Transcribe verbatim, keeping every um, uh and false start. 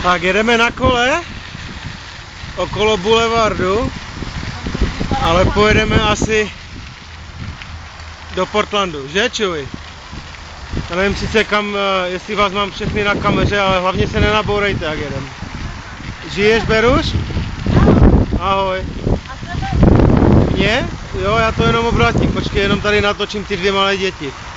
Tak jedeme na kole okolo bulevardu, ale pojedeme asi do Portlandu, že čuj? Já nevím sice kam, jestli vás mám všechny na kameře, ale hlavně se nenabourejte, jak jedem. Žiješ, Beruš? Ahoj. A tebe? Mě? Jo, já to jenom obrátím, počkej, jenom tady natočím ty dvě malé děti.